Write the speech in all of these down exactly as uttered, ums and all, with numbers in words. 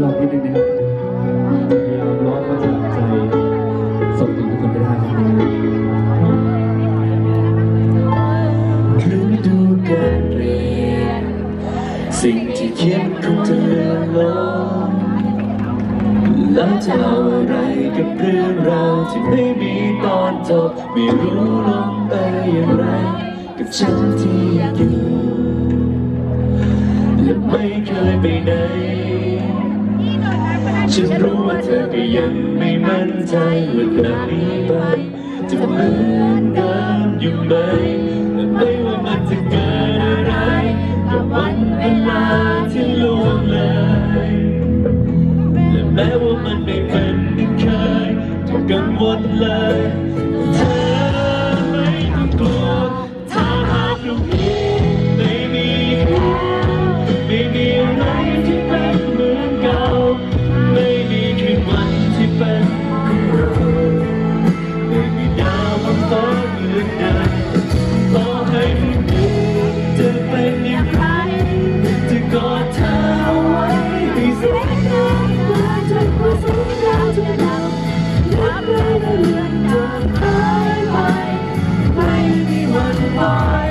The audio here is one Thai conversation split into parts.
ลองนิดนึงนะครับพยายามร้องมาจากใจส่งถึงทุกคนไปได้ครับฤดูกาลเปลี่ยนสิ่งที่เขียนคงจะเลือนลางแล้วจะเอาอะไรกับเรื่องราวที่ไม่มีตอนจบไม่รู้ลงไปอย่างไรกับฉันที่ยังอยู่และไม่เคยไปไหนฉันรู้ว่าเธอก็ยังไม่มั่นใจว่าจากนี้ไปจะเหมือนเดิมอยู่ไหมและไม่ว่ามันจะเกิดอะไรกับวันเวลาที่ล่วงเลยและแม้ว่ามันไม่เป็นดังเคยต้องกังวลเลยเธอไม่ต้องกลัวถ้าหากเราไม่มีไม่มีอะไรที่เป็นเหมือนเก่าไม่มีคืนวันที่เป็นของเราไม่มีดาวบนฟ้าเหมือนเดิมต่อให้พรุ่งนี้จะเป็นอย่างไรจะกอดเธอเอาไว้ให้แสนนานเพื่อจนกว่าสัญญาจะดังรักเราเลื่อนจนหายไปไม่มีวันปล่อย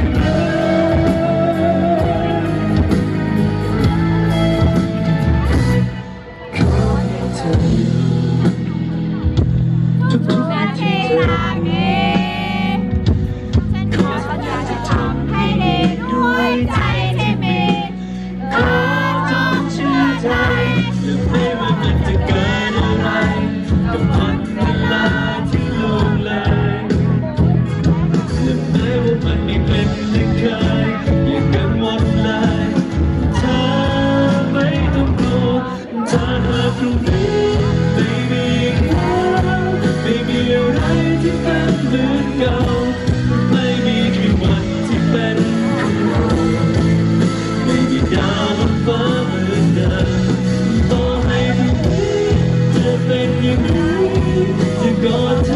ทุกนาทีทางนี้ฉันขอสัญญาจะทำให้ดีด้วยใจที่มีขอจงเชื่อใจและไม่ว่ามันจะเกิดอะไรกับวันเวลาที่ล่วงเลยและไม่ว่ามันไม่เป็นดังเคยอย่ากังวลเลยเธอไม่ต้องกลัวถ้าหากพรุ่งนี้ไม่มีไม่มีอะไรที่เป็นเหมือนเก่าไม่มีคืนวันที่เป็นของเราไม่มีดาวบนฟ้าเหมือนเดิมต่อให้พรุ่งนี้จะเป็นอย่างไรจะกอดเธอ